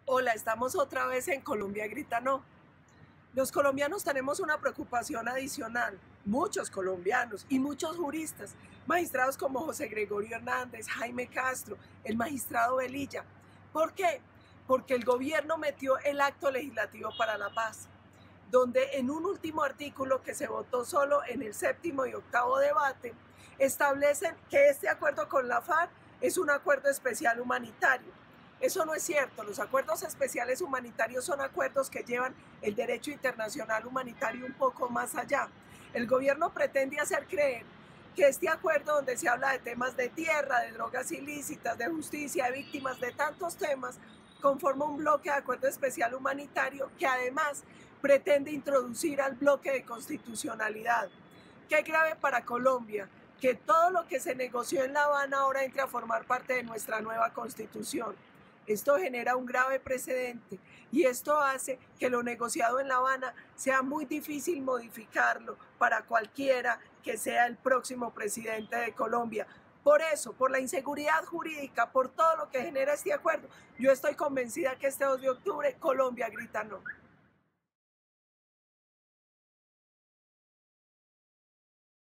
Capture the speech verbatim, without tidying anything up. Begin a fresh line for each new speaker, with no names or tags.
Hola, estamos otra vez en Colombia Grita No. Los colombianos tenemos una preocupación adicional, muchos colombianos y muchos juristas, magistrados como José Gregorio Hernández, Jaime Castro, el magistrado Velilla. ¿Por qué? Porque el gobierno metió el acto legislativo para la paz, donde en un último artículo que se votó solo en el séptimo y octavo debate, establecen que este acuerdo con la FARC es un acuerdo especial humanitario. Eso no es cierto. Los acuerdos especiales humanitarios son acuerdos que llevan el derecho internacional humanitario un poco más allá. El gobierno pretende hacer creer que este acuerdo, donde se habla de temas de tierra, de drogas ilícitas, de justicia, de víctimas, de tantos temas, conforma un bloque de acuerdo especial humanitario que además pretende introducir al bloque de constitucionalidad. Qué grave para Colombia que todo lo que se negoció en La Habana ahora entre a formar parte de nuestra nueva constitución. Esto genera un grave precedente y esto hace que lo negociado en La Habana sea muy difícil modificarlo para cualquiera que sea el próximo presidente de Colombia. Por eso, por la inseguridad jurídica, por todo lo que genera este acuerdo, yo estoy convencida que este dos de octubre Colombia grita no.